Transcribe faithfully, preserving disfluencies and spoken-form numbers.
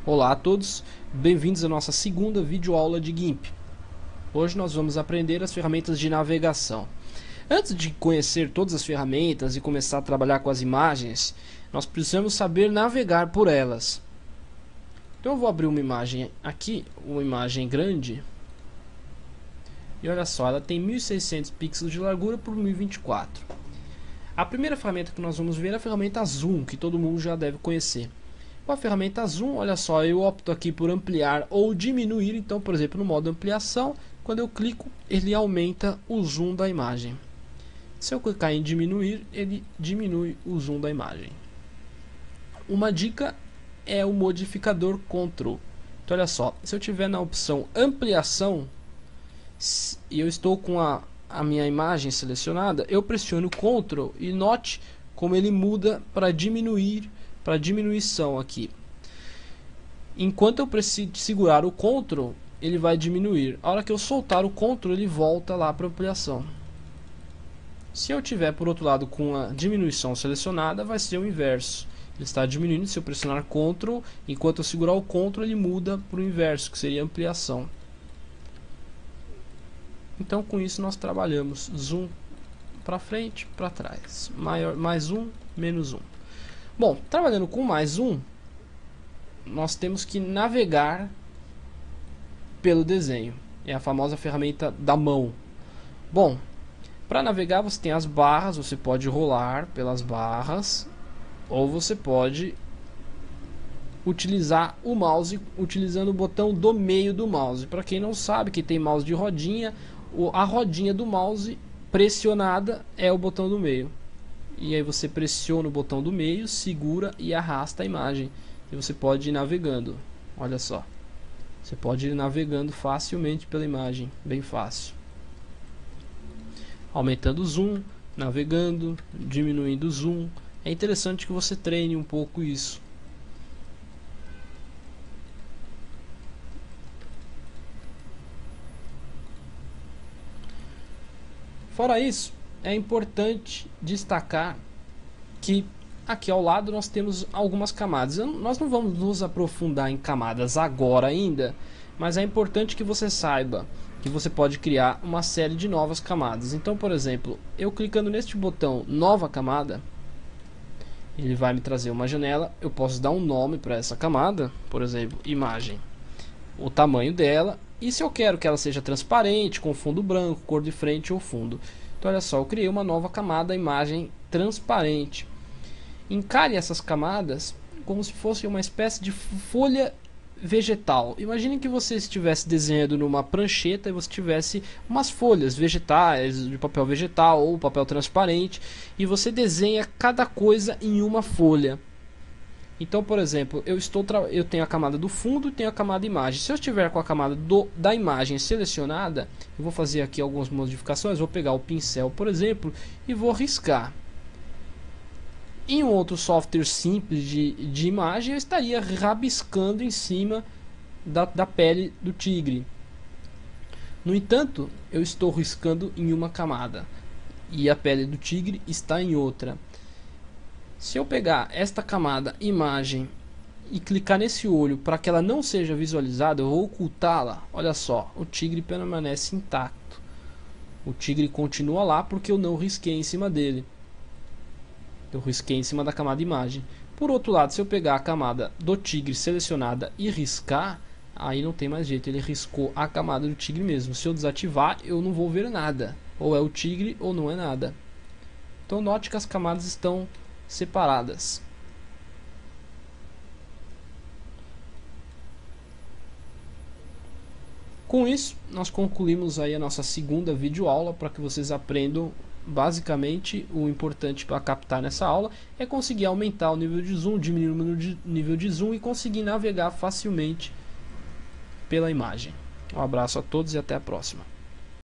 Olá a todos, bem-vindos à nossa segunda videoaula de GIMP. Hoje nós vamos aprender as ferramentas de navegação. Antes de conhecer todas as ferramentas e começar a trabalhar com as imagens, nós precisamos saber navegar por elas. Então eu vou abrir uma imagem aqui, uma imagem grande. E olha só, ela tem mil e seiscentos pixels de largura por mil e vinte e quatro. A primeira ferramenta que nós vamos ver é a ferramenta Zoom, que todo mundo já deve conhecer. Com a ferramenta Zoom, olha só, eu opto aqui por ampliar ou diminuir. Então, por exemplo, no modo ampliação, quando eu clico, ele aumenta o zoom da imagem. Se eu clicar em diminuir, ele diminui o zoom da imagem. Uma dica é o modificador Ctrl. Então, olha só, se eu tiver na opção ampliação e eu estou com a, a minha imagem selecionada, eu pressiono Ctrl e note como ele muda para diminuir, para diminuição aqui. Enquanto eu preciso segurar o Ctrl, ele vai diminuir. A hora que eu soltar o Ctrl, ele volta lá para ampliação. Se eu tiver por outro lado com a diminuição selecionada, vai ser o inverso. Ele está diminuindo. Se eu pressionar Ctrl, enquanto eu segurar o Ctrl, ele muda para o inverso, que seria ampliação. Então, com isso nós trabalhamos zoom para frente, para trás, maior, mais um, menos um. Bom, trabalhando com mais um, nós temos que navegar pelo desenho. É a famosa ferramenta da mão. Bom, para navegar você tem as barras, você pode rolar pelas barras, ou você pode utilizar o mouse utilizando o botão do meio do mouse. Para quem não sabe, que tem mouse de rodinha, a rodinha do mouse pressionada é o botão do meio. E aí você pressiona o botão do meio, segura e arrasta a imagem. E você pode ir navegando. Olha só. Você pode ir navegando facilmente pela imagem. Bem fácil. Aumentando o zoom, navegando, diminuindo o zoom. É interessante que você treine um pouco isso. Fora isso, é importante destacar que aqui ao lado nós temos algumas camadas. Nós não vamos nos aprofundar em camadas agora ainda, mas é importante que você saiba que você pode criar uma série de novas camadas. Então, por exemplo, eu clicando neste botão nova camada, ele vai me trazer uma janela. Eu posso dar um nome para essa camada, por exemplo, imagem, o tamanho dela, e se eu quero que ela seja transparente, com fundo branco, cor de frente ou fundo. Então olha só, eu criei uma nova camada, imagem transparente. Encare essas camadas como se fosse uma espécie de folha vegetal. Imagine que você estivesse desenhando numa prancheta e você tivesse umas folhas vegetais, de papel vegetal ou papel transparente, e você desenha cada coisa em uma folha. Então, por exemplo, eu, estou eu tenho a camada do fundo e tenho a camada imagem. Se eu estiver com a camada do, da imagem selecionada, eu vou fazer aqui algumas modificações. Vou pegar o pincel, por exemplo, e vou riscar. Em um outro software simples de, de imagem, eu estaria rabiscando em cima da, da pele do tigre. No entanto, eu estou riscando em uma camada e a pele do tigre está em outra. Se eu pegar esta camada imagem e clicar nesse olho para que ela não seja visualizada, eu vou ocultá-la. Olha só, o tigre permanece intacto. O tigre continua lá porque eu não risquei em cima dele. Eu risquei em cima da camada imagem. Por outro lado, se eu pegar a camada do tigre selecionada e riscar, aí não tem mais jeito, ele riscou a camada do tigre mesmo. Se eu desativar, eu não vou ver nada. Ou é o tigre ou não é nada. Então note que as camadas estão separadas. Com isso, nós concluímos aí a nossa segunda videoaula. Para que vocês aprendam, basicamente, o importante para captar nessa aula é conseguir aumentar o nível de zoom, diminuir o nível de zoom e conseguir navegar facilmente pela imagem. Um abraço a todos e até a próxima.